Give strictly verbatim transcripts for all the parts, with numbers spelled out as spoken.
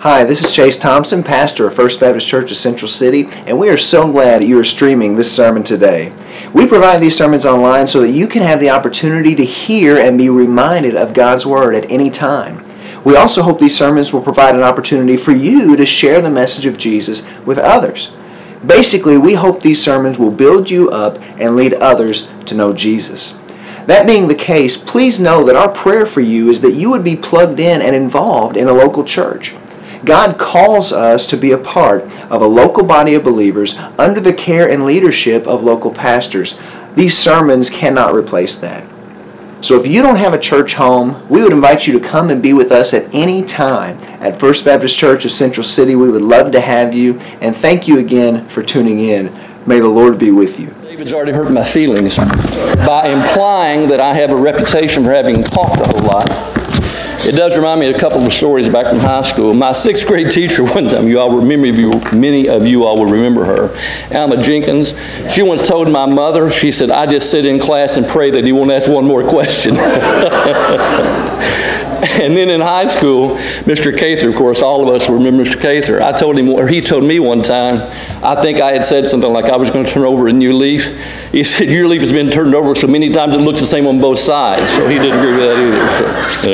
Hi, this is Chase Thompson, pastor of First Baptist Church of Central City, and we are so glad that you are streaming this sermon today. We provide these sermons online so that you can have the opportunity to hear and be reminded of God's Word at any time. We also hope these sermons will provide an opportunity for you to share the message of Jesus with others. Basically, we hope these sermons will build you up and lead others to know Jesus. That being the case, please know that our prayer for you is that you would be plugged in and involved in a local church. God calls us to be a part of a local body of believers under the care and leadership of local pastors. These sermons cannot replace that. So if you don't have a church home, we would invite you to come and be with us at any time at First Baptist Church of Central City. We would love to have you, and thank you again for tuning in. May the Lord be with you. David's already hurt my feelings by implying that I have a reputation for having talked a whole lot. It does remind me of a couple of stories back from high school. My sixth grade teacher one time, you all remember, you, many of you all will remember her, Alma Jenkins. She once told my mother, she said, "I just sit in class and pray that he won't ask one more question." And then in high school, Mister Cather, of course, all of us remember Mister Cather. I told him, or he told me one time, I think I had said something like I was going to turn over a new leaf. He said, "Your leaf has been turned over so many times it looks the same on both sides." So he didn't agree with that either. So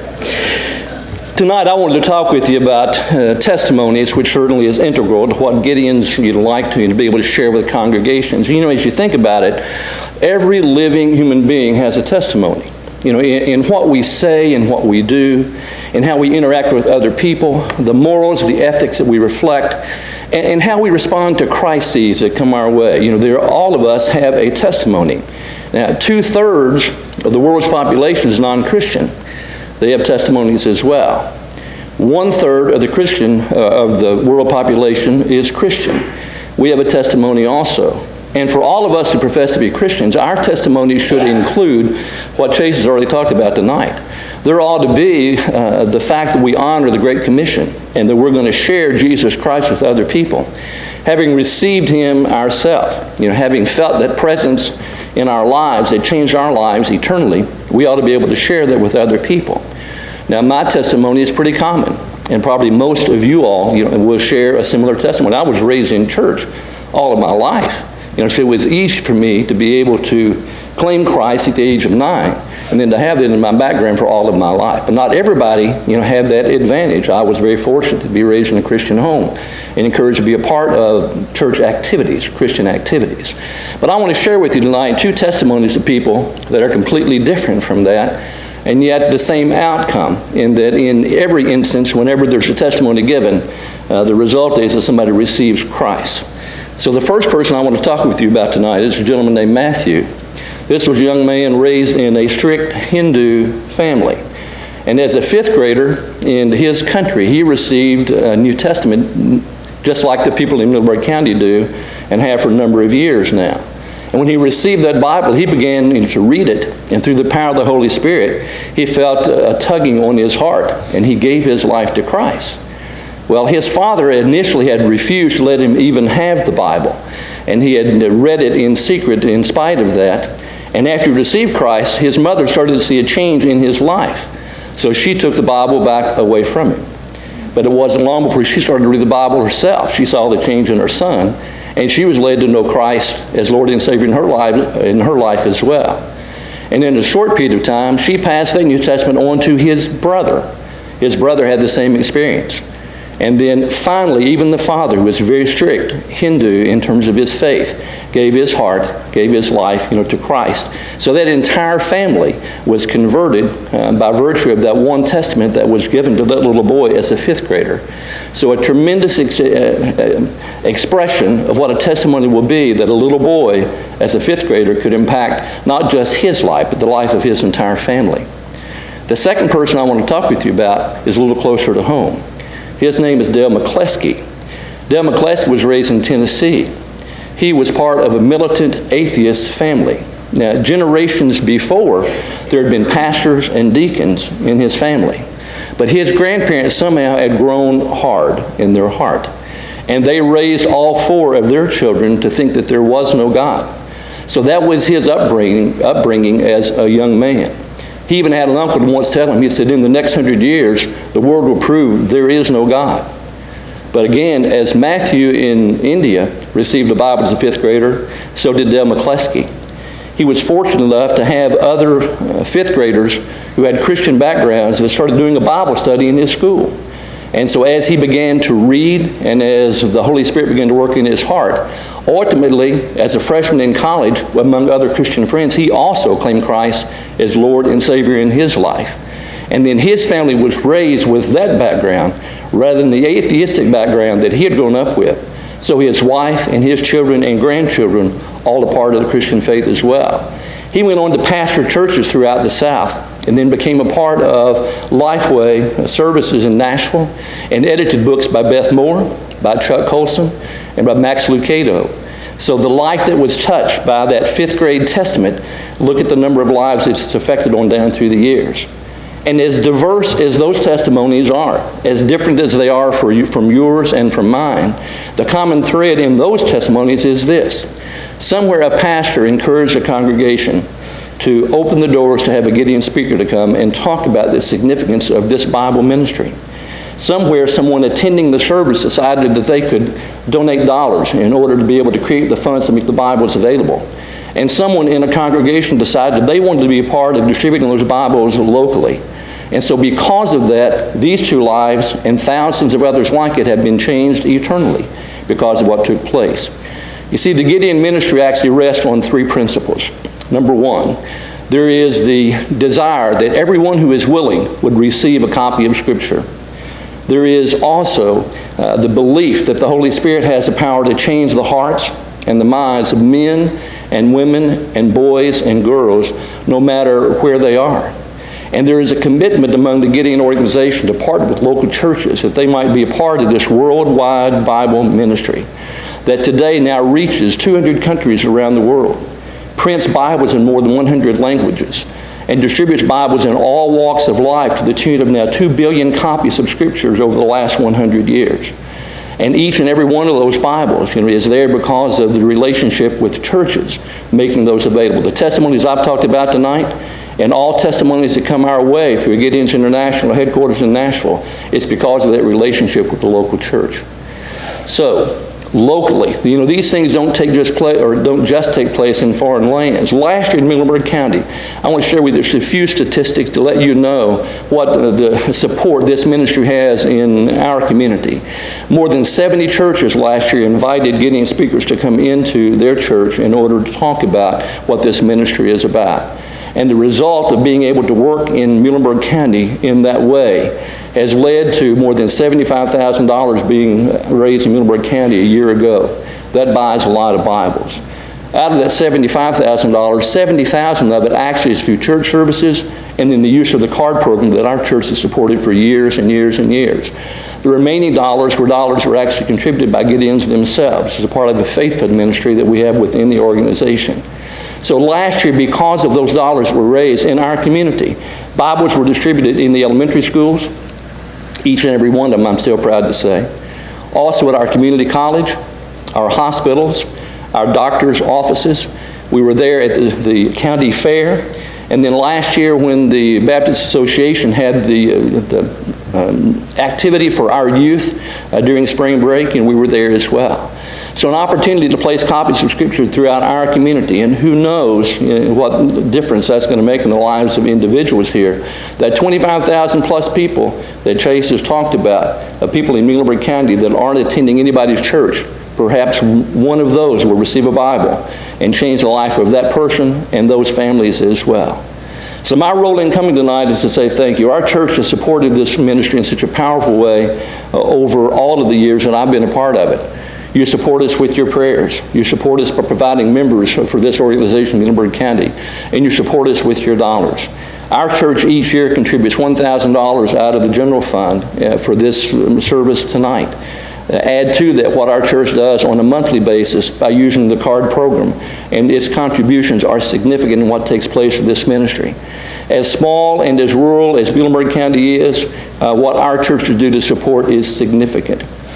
anyway, tonight I wanted to talk with you about uh, testimonies, which certainly is integral to what Gideons you'd like to, to be able to share with congregations. You know, as you think about it, every living human being has a testimony. You know, in, in what we say and what we do, and how we interact with other people, the morals, the ethics that we reflect, and, and how we respond to crises that come our way. You know, there, all of us have a testimony. Now, two-thirds of the world's population is non-Christian. They have testimonies as well. One-third of the Christian, uh, of the world population is Christian. We have a testimony also. And for all of us who profess to be Christians, our testimony should include what Chase has already talked about tonight. There ought to be uh, the fact that we honor the Great Commission and that we're going to share Jesus Christ with other people. Having received Him ourselves, you know, having felt that presence in our lives that changed our lives eternally, we ought to be able to share that with other people. Now, my testimony is pretty common, and probably most of you all you know, will share a similar testimony. I was raised in church all of my life. You know, so it was easy for me to be able to claim Christ at the age of nine, and then to have that in my background for all of my life. But not everybody, you know, had that advantage. I was very fortunate to be raised in a Christian home and encouraged to be a part of church activities, Christian activities. But I want to share with you tonight two testimonies of people that are completely different from that, and yet the same outcome, in that in every instance, whenever there's a testimony given, uh, the result is that somebody receives Christ. So the first person I want to talk with you about tonight is a gentleman named Matthew. This was a young man raised in a strict Hindu family. And as a fifth grader in his country, he received a New Testament just like the people in Middlebury County do and have for a number of years now. And when he received that Bible, he began to read it. And through the power of the Holy Spirit, he felt a tugging on his heart, and he gave his life to Christ. Well, his father initially had refused to let him even have the Bible, and he had read it in secret in spite of that. And after he received Christ, his mother started to see a change in his life. So she took the Bible back away from him. But it wasn't long before she started to read the Bible herself. She saw the change in her son, and she was led to know Christ as Lord and Savior in her life, in her life as well. And in a short period of time, she passed that New Testament on to his brother. His brother had the same experience. And then finally, even the father, who was very strict Hindu in terms of his faith, gave his heart, gave his life, you know, to Christ. So that entire family was converted uh, by virtue of that one testament that was given to that little boy as a fifth grader. So a tremendous ex uh, expression of what a testimony will be, that a little boy as a fifth grader could impact not just his life, but the life of his entire family. The second person I want to talk with you about is a little closer to home. His name is Dale McCleskey. Dale McCleskey was raised in Tennessee. He was part of a militant atheist family. Now, generations before, there had been pastors and deacons in his family. But his grandparents somehow had grown hard in their heart. And they raised all four of their children to think that there was no God. So that was his upbringing, upbringing as a young man. He even had an uncle who once tell him, he said, in the next hundred years, the world will prove there is no God. But again, as Matthew in India received a Bible as a fifth grader, so did Dale McCleskey. He was fortunate enough to have other uh, fifth graders who had Christian backgrounds that started doing a Bible study in his school. And so as he began to read and as the Holy Spirit began to work in his heart, ultimately, as a freshman in college, among other Christian friends, he also claimed Christ as Lord and Savior in his life. And then his family was raised with that background rather than the atheistic background that he had grown up with. So his wife and his children and grandchildren all a part of the Christian faith as well. He went on to pastor churches throughout the South and then became a part of Lifeway services in Nashville and edited books by Beth Moore, by Chuck Colson, and by Max Lucado. So the life that was touched by that fifth grade testament, look at the number of lives it's affected on down through the years. And as diverse as those testimonies are, as different as they are for you, from yours and from mine, the common thread in those testimonies is this. Somewhere a pastor encouraged a congregation to open the doors to have a Gideon speaker to come and talk about the significance of this Bible ministry. Somewhere someone attending the service decided that they could donate dollars in order to be able to create the funds to make the Bibles available. And someone in a congregation decided they wanted to be a part of distributing those Bibles locally. And so because of that, these two lives and thousands of others like it have been changed eternally because of what took place. You see, the Gideon Ministry actually rests on three principles. Number one, there is the desire that everyone who is willing would receive a copy of Scripture. There is also uh, the belief that the Holy Spirit has the power to change the hearts and the minds of men and women and boys and girls, no matter where they are. And there is a commitment among the Gideon organization to partner with local churches that they might be a part of this worldwide Bible ministry that today now reaches two hundred countries around the world, prints Bibles in more than one hundred languages, and distributes Bibles in all walks of life to the tune of now two billion copies of Scriptures over the last one hundred years. And each and every one of those Bibles, you know, is there because of the relationship with churches making those available. The testimonies I've talked about tonight, and all testimonies that come our way through Gideon's International headquarters in Nashville, it's because of that relationship with the local church. So, locally, you know, these things don't take just play or don't just take place in foreign lands. Last year in Muhlenberg County, I want to share with you just a few statistics to let you know what uh, the support this ministry has in our community. More than seventy churches last year invited Gideon speakers to come into their church in order to talk about what this ministry is about. And the result of being able to work in Muhlenberg County in that way has led to more than seventy-five thousand dollars being raised in Muhlenberg County a year ago. That buys a lot of Bibles. Out of that seventy-five thousand dollars, seventy thousand dollars of it actually is through church services and then the use of the card program that our church has supported for years and years and years. The remaining dollars were dollars that were actually contributed by Gideons themselves as a part of the faith-fed ministry that we have within the organization. So last year, because of those dollars that were raised in our community, Bibles were distributed in the elementary schools, each and every one of them, I'm still proud to say. Also at our community college, our hospitals, our doctors' offices. We were there at the, the county fair. And then last year when the Baptist Association had the, uh, the um, activity for our youth uh, during spring break, and we were there as well. So an opportunity to place copies of Scripture throughout our community, and who knows you know, what difference that's going to make in the lives of individuals here. That twenty-five thousand plus people that Chase has talked about, of people in Muhlenberg County that aren't attending anybody's church, perhaps one of those will receive a Bible and change the life of that person and those families as well. So my role in coming tonight is to say thank you. Our church has supported this ministry in such a powerful way uh, over all of the years that I've been a part of it. You support us with your prayers. You support us by providing members for, for this organization, Muhlenberg County. And you support us with your dollars. Our church each year contributes one thousand dollars out of the general fund uh, for this service tonight. Uh, add to that what our church does on a monthly basis by using the card program. And its contributions are significant in what takes place in this ministry. As small and as rural as Muhlenberg County is, uh, what our churches do to support is significant.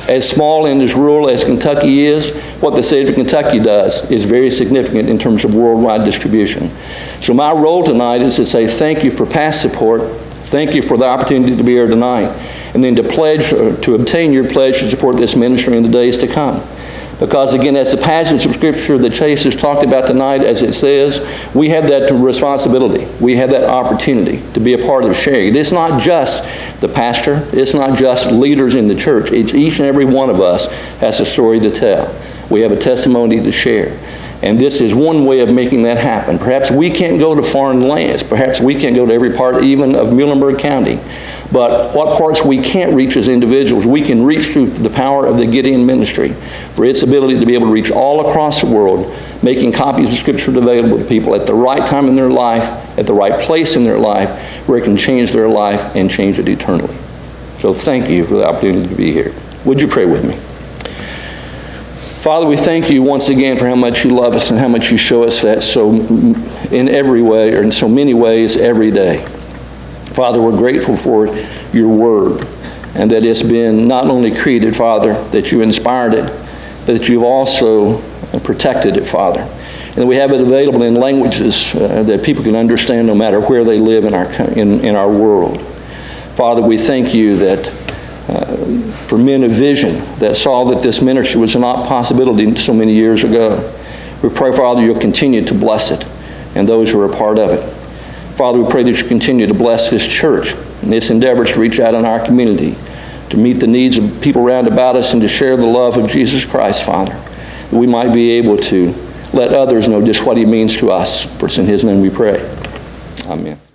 As small and as rural as Kentucky is, what the state of Kentucky does is very significant in terms of worldwide distribution. So my role tonight is to say thank you for past support, thank you for the opportunity to be here tonight, and then to pledge, to obtain your pledge to support this ministry in the days to come. Because again, as the passage of Scripture that Chase has talked about tonight, as it says, we have that responsibility. We have that opportunity to be a part of sharing. It's not just the pastor. It's not just leaders in the church. It's each and every one of us has a story to tell. We have a testimony to share. And this is one way of making that happen. Perhaps we can't go to foreign lands. Perhaps we can't go to every part even of Muhlenberg County. But what parts we can't reach as individuals, we can reach through the power of the Gideon Ministry for its ability to be able to reach all across the world, making copies of Scripture available to people at the right time in their life, at the right place in their life, where it can change their life and change it eternally. So thank you for the opportunity to be here. Would you pray with me? Father, we thank you once again for how much you love us and how much you show us that so in every way, or in so many ways, every day. Father, we're grateful for your word, and that it's been not only created, Father, that you inspired it, but that you've also protected it, Father. And we have it available in languages uh, that people can understand no matter where they live in our, in, in our world. Father, we thank you that uh, for men of vision that saw that this ministry was not a possibility so many years ago. We pray, Father, you'll continue to bless it and those who are a part of it. Father, we pray that you continue to bless this church and its endeavors to reach out in our community, to meet the needs of people around about us, and to share the love of Jesus Christ, Father, that we might be able to let others know just what he means to us. For it's in his name we pray. Amen.